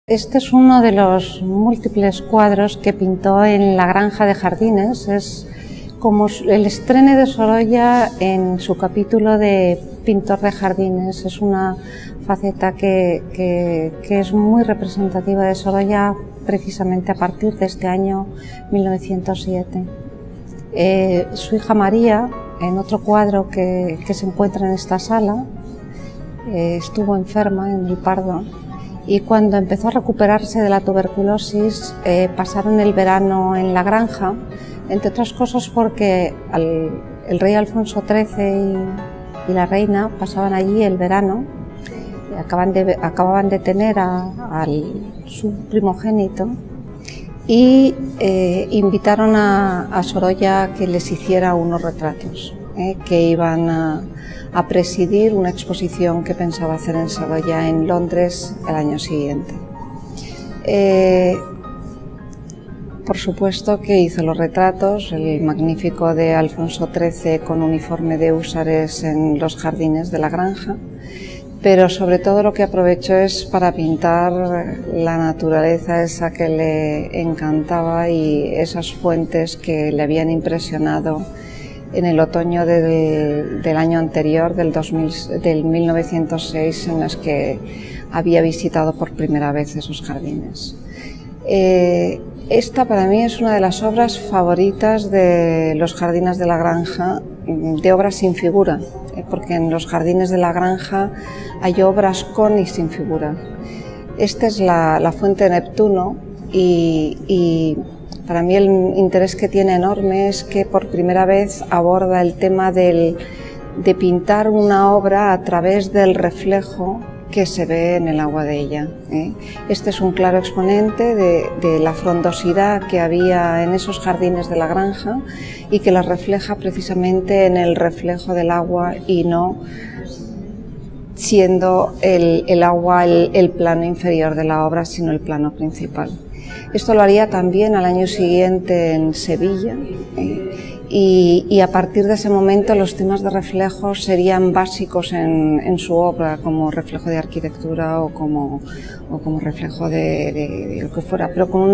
Este es uno de los múltiples cuadros que pintó en la Granja de Jardines. Es como el estreno de Sorolla en su capítulo de pintor de jardines. Es una faceta que es muy representativa de Sorolla precisamente a partir de este año 1907. Su hija María, en otro cuadro que se encuentra en esta sala, estuvo enferma en el Pardo. Y cuando empezó a recuperarse de la tuberculosis, pasaron el verano en la granja, entre otras cosas porque el rey Alfonso XIII y la reina pasaban allí el verano. Acababan de tener a su primogénito y invitaron a Sorolla a que les hiciera unos retratos que iban a presidir una exposición que pensaba hacer en Sorolla en Londres el año siguiente. Por supuesto que hizo los retratos, el magnífico de Alfonso XIII con uniforme de húsares en los jardines de la granja, pero sobre todo lo que aprovechó es para pintar la naturaleza esa que le encantaba y esas fuentes que le habían impresionado en el otoño del año anterior, del 1906, en las que había visitado por primera vez esos jardines. Esta para mí es una de las obras favoritas de los jardines de la granja, de obras sin figura, porque en los jardines de la granja hay obras con y sin figura. Esta es la fuente de Neptuno y para mí el interés que tiene enorme es que por primera vez aborda el tema de pintar una obra a través del reflejo que se ve en el agua de ella. Este es un claro exponente de la frondosidad que había en esos jardines de la granja y que la refleja precisamente en el reflejo del agua y no siendo el agua el plano inferior de la obra, sino el plano principal. Esto lo haría también al año siguiente en Sevilla y a partir de ese momento los temas de reflejo serían básicos en su obra, como reflejo de arquitectura o como reflejo de lo que fuera, pero con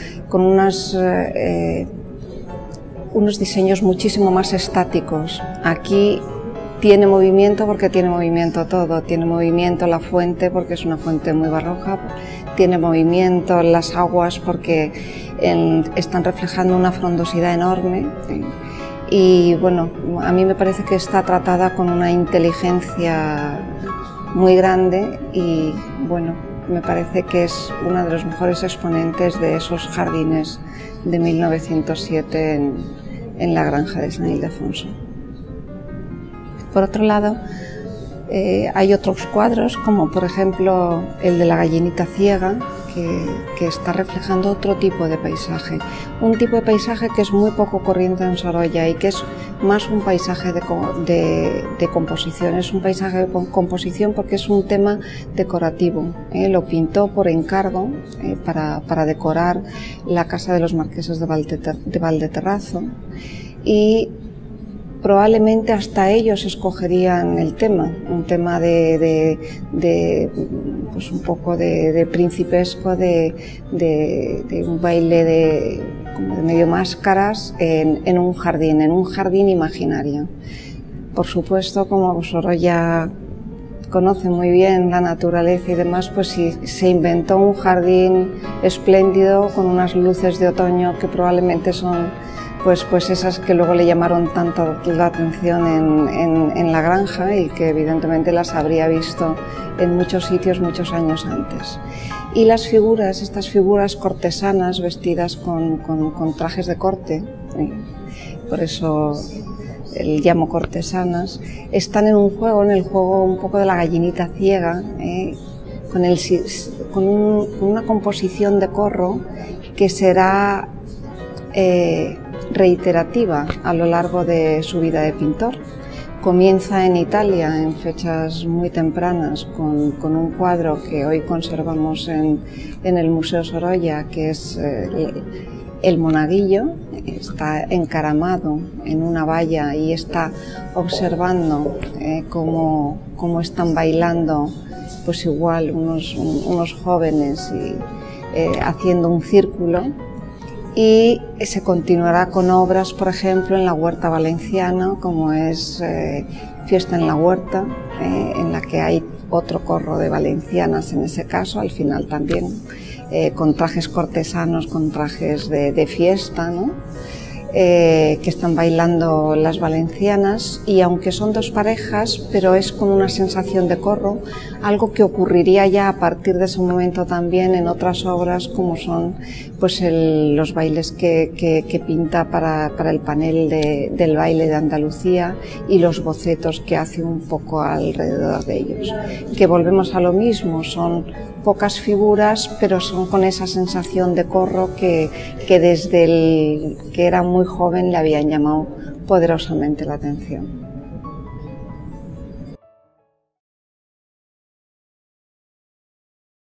unos diseños muchísimo más estáticos. Aquí tiene movimiento porque tiene movimiento todo, tiene movimiento la fuente porque es una fuente muy barroca, tiene movimiento las aguas porque están reflejando una frondosidad enorme y bueno, a mí me parece que está tratada con una inteligencia muy grande y bueno, me parece que es uno de los mejores exponentes de esos jardines de 1907 en la granja de San Ildefonso. Por otro lado, hay otros cuadros, como por ejemplo el de la gallinita ciega, que está reflejando otro tipo de paisaje. Un tipo de paisaje que es muy poco corriente en Sorolla y que es más un paisaje de composición. Es un paisaje de composición porque es un tema decorativo. Lo pintó por encargo para decorar la casa de los marqueses de Valdeterrazo y probablemente hasta ellos escogerían el tema, un tema pues un poco de principesco, de un baile como de medio máscaras en un jardín imaginario. Por supuesto, como Sorolla conoce muy bien la naturaleza y demás, pues se inventó un jardín espléndido con unas luces de otoño que probablemente son pues esas que luego le llamaron tanto la atención en la granja y que evidentemente las habría visto en muchos sitios muchos años antes. Y las figuras, estas figuras cortesanas vestidas con trajes de corte, por eso el llamo cortesanas, están en el juego un poco de la gallinita ciega, con una composición de corro que será reiterativa a lo largo de su vida de pintor. Comienza en Italia en fechas muy tempranas con un cuadro que hoy conservamos en el Museo Sorolla, que es El monaguillo está encaramado en una valla y está observando cómo están bailando, pues igual unos jóvenes y, haciendo un círculo. Y se continuará con obras, por ejemplo, en la Huerta Valenciana, como es Fiesta en la Huerta, en la que hay otro corro de valencianas en ese caso, al final también con trajes cortesanos, con trajes de fiesta, ¿no? Que están bailando las valencianas, y aunque son dos parejas, pero es con una sensación de corro, algo que ocurriría ya a partir de ese momento también en otras obras, como son pues los bailes que pinta para el panel del baile de Andalucía, y los bocetos que hace un poco alrededor de ellos, que volvemos a lo mismo, son pocas figuras, pero son con esa sensación de corro que desde que era muy joven le habían llamado poderosamente la atención.